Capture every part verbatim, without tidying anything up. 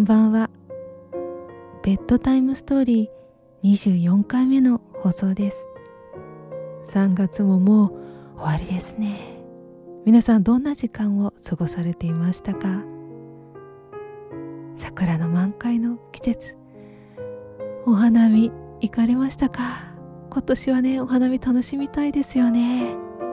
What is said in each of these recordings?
ばんは。ベッドタイムストーリーにじゅうよんかいめの放送です。さんがつももう終わりですね。皆さんどんな時間を過ごされていましたか？桜の満開の季節、お花見行かれましたか？今年はね、お花見楽しみたいですよね。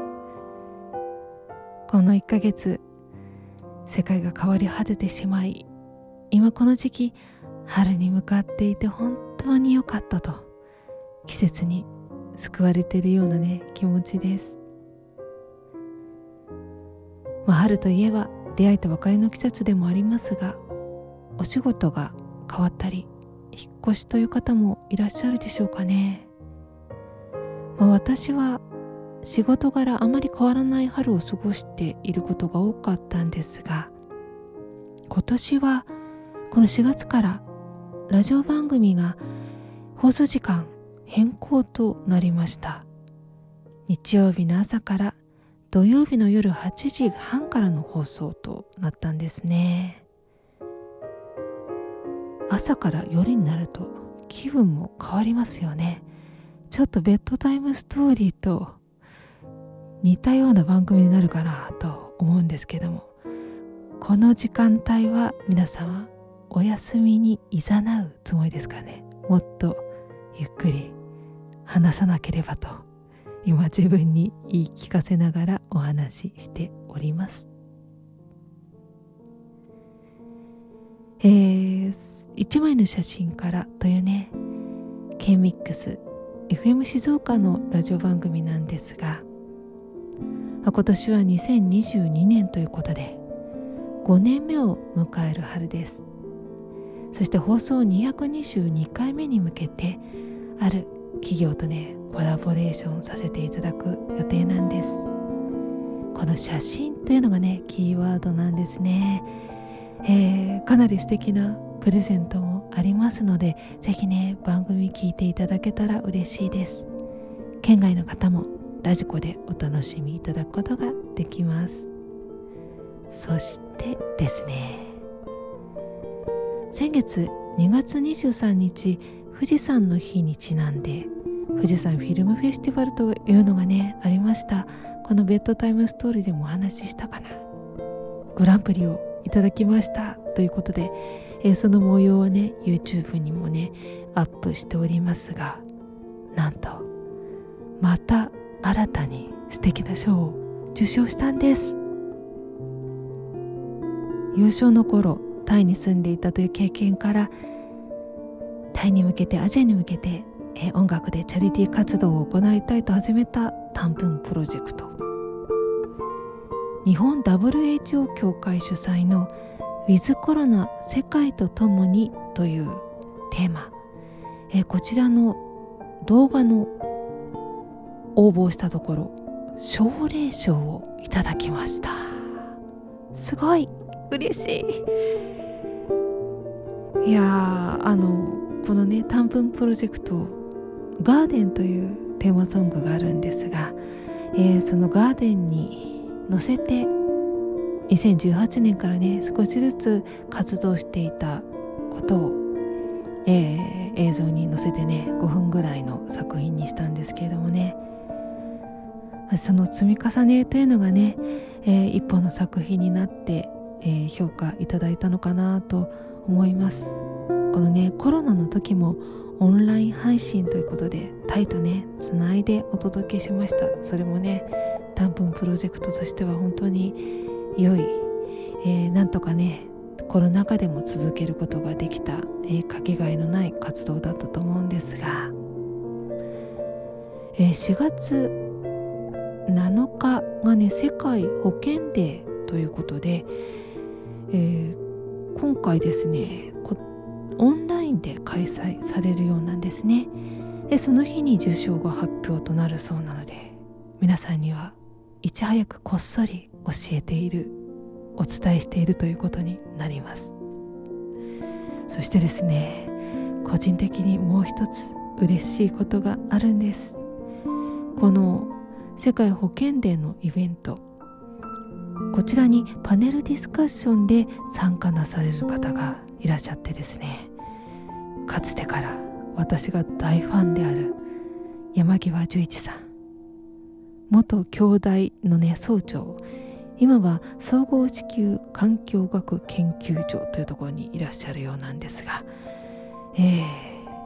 このいっかげつ、世界が変わり果ててしまい、今この時期、春に向かっていて本当に良かったと、季節に救われているようなね、気持ちです。まあ、春といえば出会いと別れの季節でもありますが、お仕事が変わったり、引っ越しという方もいらっしゃるでしょうかね。まあ、私は仕事柄あまり変わらない春を過ごしていることが多かったんですが、今年はこのしがつからラジオ番組が放送時間変更となりました。日曜日の朝から土曜日の夜はちじはんからの放送となったんですね。朝から夜になると気分も変わりますよね。ちょっとベッドタイムストーリーと似たような番組になるかなと思うんですけども、この時間帯は皆様お休みに誘うつもりですかね。もっとゆっくり話さなければと今自分に言い聞かせながらお話ししております。えー、いちまいの写真からというね K-ミックス エフエム 静岡のラジオ番組なんですが、今年はにせんにじゅうにねんということでごねんめを迎える春です。そして放送にひゃくにじゅうにかいめに向けてある企業とねコラボレーションさせていただく予定なんです。この写真というのがねキーワードなんですね。えー、かなり素敵なプレゼントもありますので、ぜひね番組聞いていただけたら嬉しいです。県外の方もラジコでお楽しみいただくことができます。そしてですね、先月にがつにじゅうさんにち富士山の日にちなんで富士山フィルムフェスティバルというのがねありました。このベッドタイムストーリーでもお話ししたかな。グランプリをいただきましたということで、えー、その模様はね YouTube にもねアップしておりますが、なんとまた新たに素敵な賞を受賞したんです。幼少の頃タイに住んでいたという経験から、タイに向けてアジアに向けてえ音楽でチャリティー活動を行いたいと始めた短文プロジェクト、日本 ダブリューエイチオー 協会主催のウィズコロナ世界とともにというテーマ、えこちらの動画の応募したところ奨励賞をいただきました。すごい嬉しい。いやー、あのこのね短文プロジェクトガーデンというテーマソングがあるんですが、えー、そのガーデンに乗せてにせんじゅうはちねんからね少しずつ活動していたことを、えー、映像に載せてねごふんぐらいの作品にしたんですけれどもね、その積み重ねというのがね、えー、一本の作品になって、えー、評価いただいたのかなと思います。このねコロナの時もオンライン配信ということでタイとねつないでお届けしました。それもね短文プロジェクトとしては本当に良い、えー、なんとかねコロナ禍でも続けることができた、えー、かけがえのない活動だったと思うんですが、えー、しがつなのかがね世界保健デーということで、えー、今回ですねオンラインで開催されるようなんですね。でその日に受賞が発表となるそうなので、皆さんにはいち早くこっそり教えているお伝えしているということになります。そしてですね、個人的にもう一つ嬉しいことがあるんです。この世界保健デーのイベント、こちらにパネルディスカッションで参加なされる方がいいらっしゃってですね、かつてから私が大ファンである山際十一さん、元京大のね総長、今は総合地球環境学研究所というところにいらっしゃるようなんですが、えー、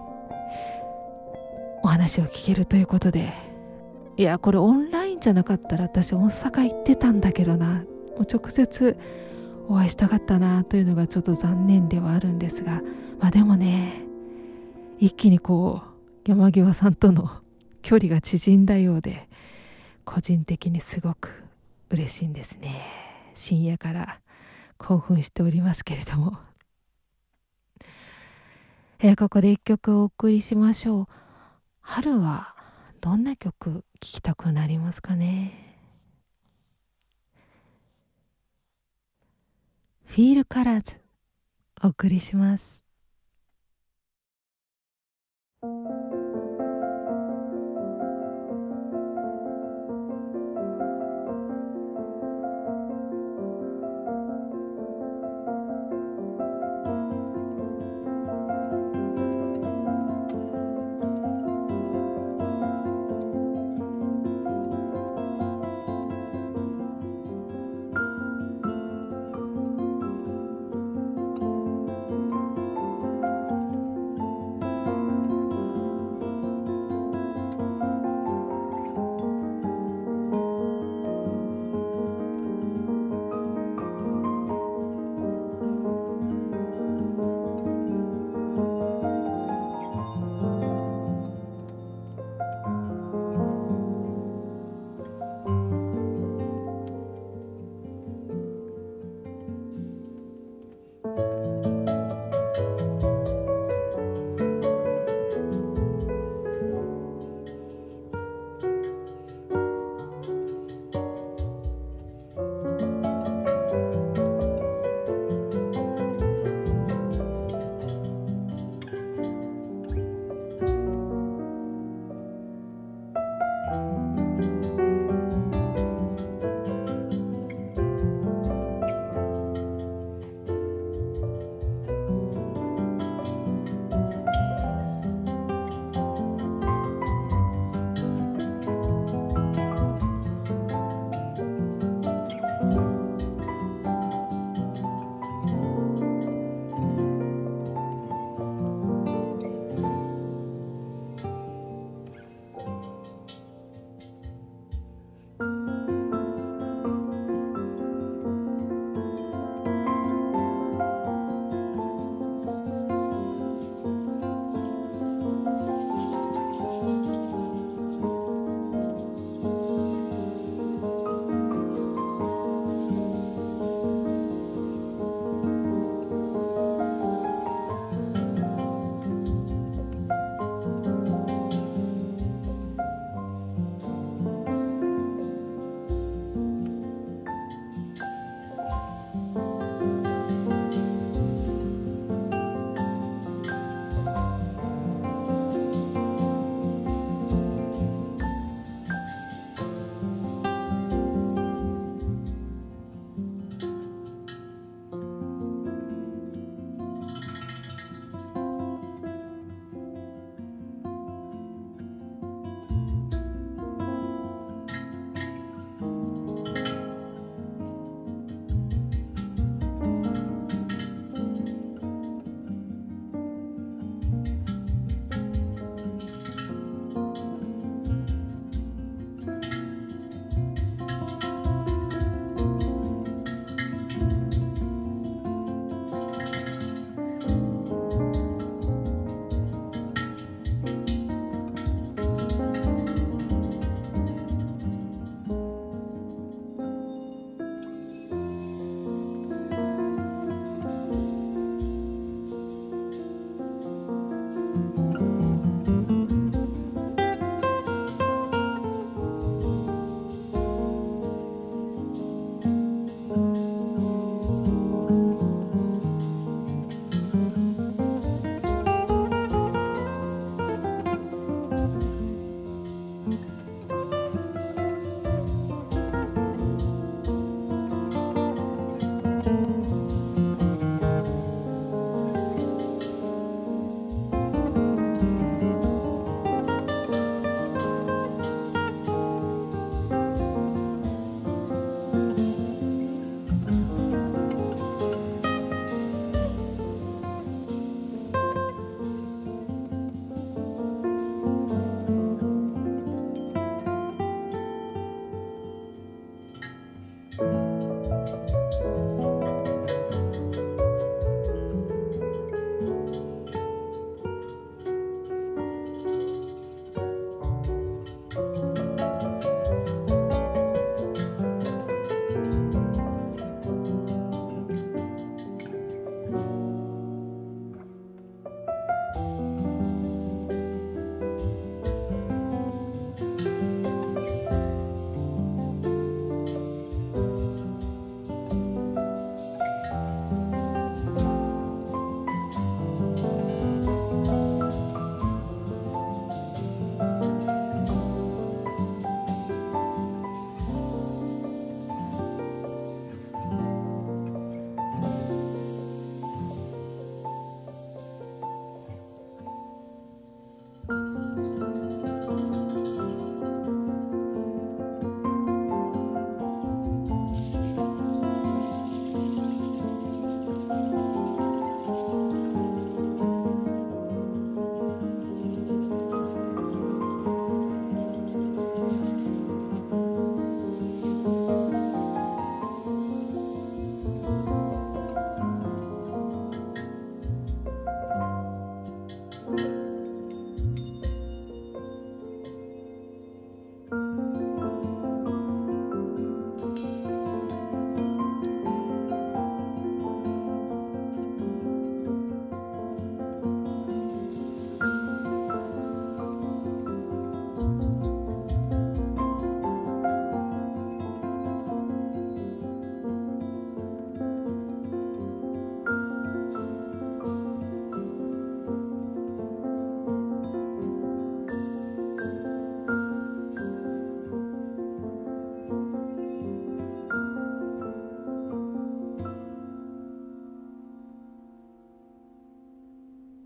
お話を聞けるということで、いやこれオンラインじゃなかったら私大阪行ってたんだけどな、もう直接お会いしたかったなというのがちょっと残念ではあるんですが、まあでもね、一気にこう山際さんとの距離が縮んだようで、個人的にすごく嬉しいんですね。深夜から興奮しておりますけれども、えーここで一曲お送りしましょう。春はどんな曲聴きたくなりますかね。フィールカラーズお送りします。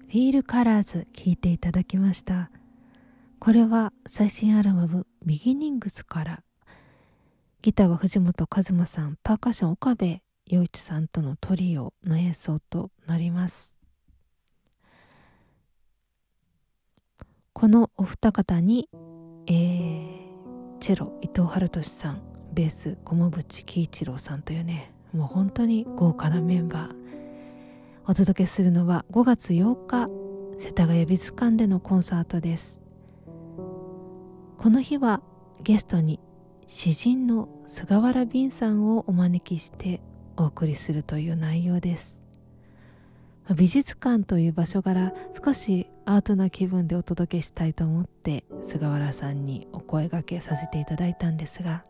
フィールカラーズ聴いていただきました。これは最新アルバムビギニングスから、ギターは藤本一馬さん、パーカッション岡部陽一さんとのトリオの演奏となります。このお二方に、えー、チェロ伊藤春俊さん、ベース小茂淵喜一郎さんというね、もう本当に豪華なメンバー。お届けするのはごがつようか、世田谷美術館でのコンサートです。この日はゲストに詩人の菅原敏さんをお招きしてお送りするという内容です。美術館という場所柄、少しアートな気分でお届けしたいと思って菅原さんにお声掛けさせていただいたんですが、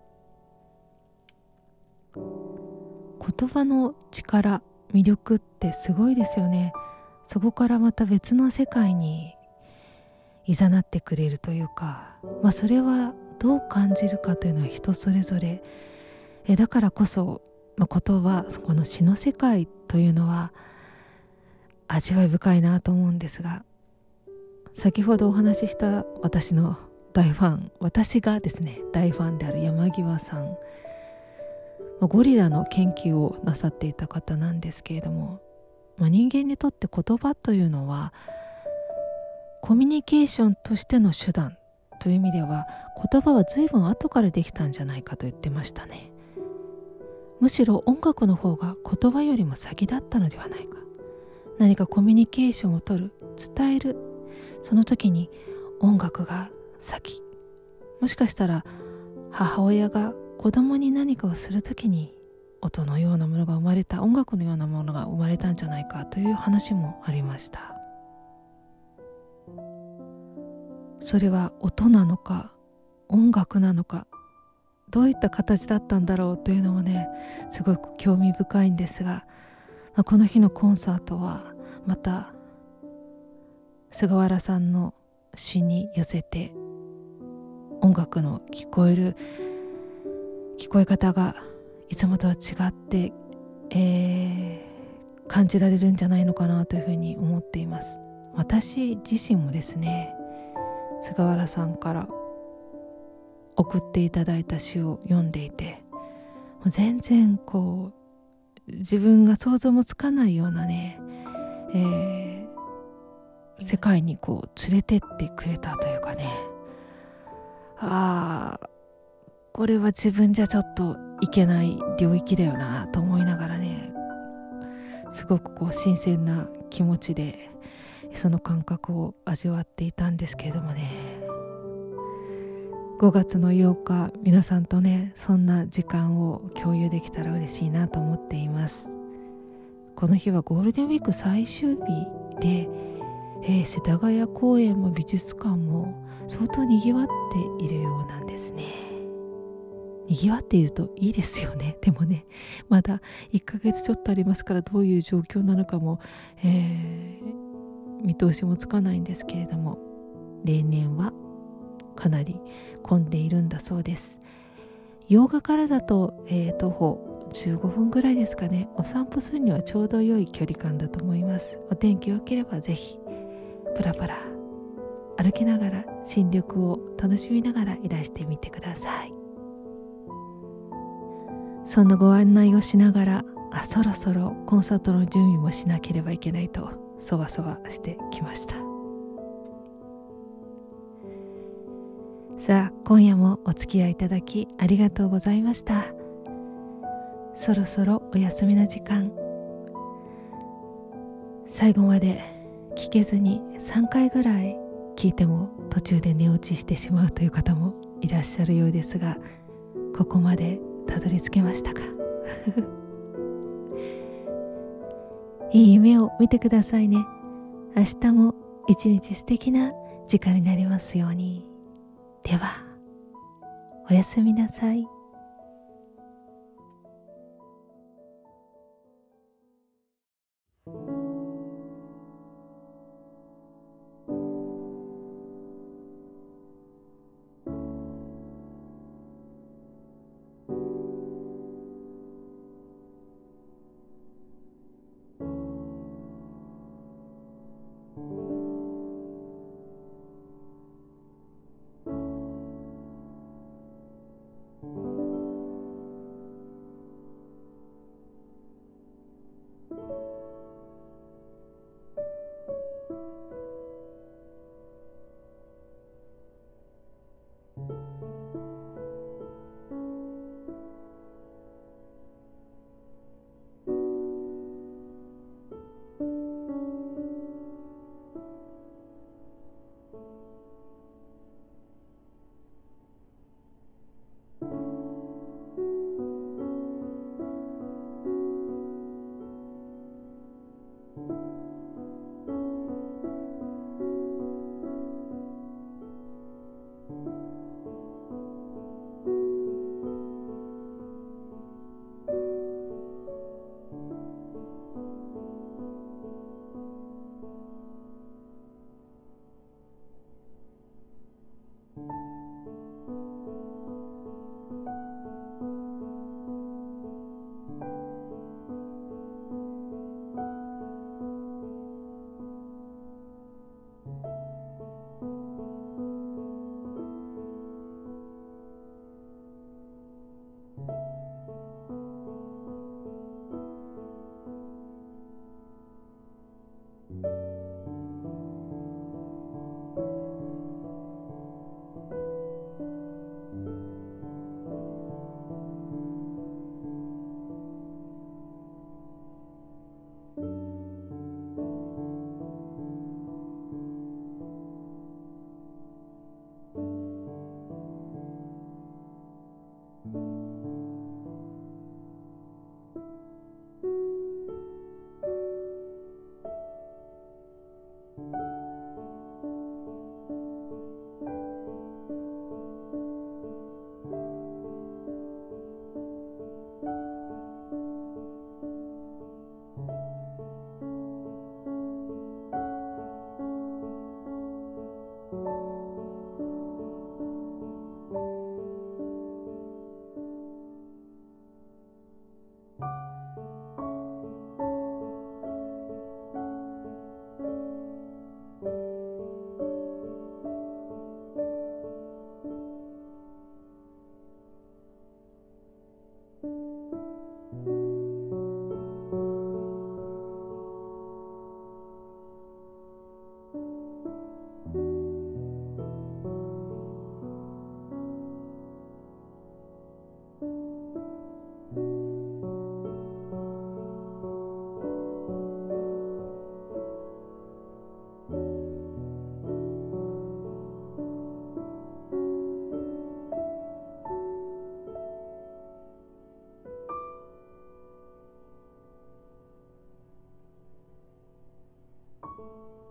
言葉の力、魅力ってすごいですよね。そこからまた別の世界に誘ってくれるというか、まあ、それはどう感じるかというのは人それぞれ。えだからこそ、まあ、言葉、そこの詩の世界というのは味わい深いなと思うんですが、先ほどお話しした私の大ファン、私がですね大ファンである山際さん、ゴリラの研究をなさっていた方なんですけれども、まあ、人間にとって言葉というのはコミュニケーションとしての手段という意味では、言葉は随分後からできたんじゃないかと言ってましたね。むしろ音楽の方が言葉よりも先だったのではないか。何かコミュニケーションを取る、伝える、その時に音楽が先。もしかしたら母親が子供に何かをする時に音のようなものが生まれた、音楽のようなものが生まれたんじゃないかという話もありました。それは音なのか音楽なのか、どういった形だったんだろうというのもね、すごく興味深いんですが、まあ、この日のコンサートはまた菅原さんの詩に寄せて、音楽の聞こえる聞こえ方がいつもとは違って、えー、感じられるんじゃないのかなというふうに思っています。私自身もですね、菅原さんから送っていただいた詩を読んでいて、全然こう自分が想像もつかないようなね、えー、世界にこう連れてってくれたというかね、ああこれは自分じゃちょっといけない領域だよなと思いながらね、すごくこう新鮮な気持ちでその感覚を味わっていたんですけれどもね、ごがつのようか、皆さんとねそんな時間を共有できたら嬉しいなと思っています。この日はゴールデンウィーク最終日で、えー、世田谷公園も美術館も相当にぎわっているようなんですね。にぎわっているといいですよね。でもね、まだいっかげつちょっとありますから、どういう状況なのかも、えー、見通しもつかないんですけれども、例年はかなり混んでいるんだそうです。洋画からだと、えー、徒歩じゅうごふんぐらいですかね。お散歩するにはちょうど良い距離感だと思います。お天気良ければぜひプラプラ歩きながら新緑を楽しみながらいらしてみてください。そのご案内をしながら、あそろそろコンサートの準備もしなければいけないとそわそわしてきました。さあ今夜もお付き合いいただきありがとうございました。そろそろお休みの時間、最後まで聞けずにさんかいぐらい聞いても途中で寝落ちしてしまうという方もいらっしゃるようですが、ここまでたどり着けましたか？いい夢を見てくださいね。明日も一日素敵な時間になりますように。ではおやすみなさい。 す。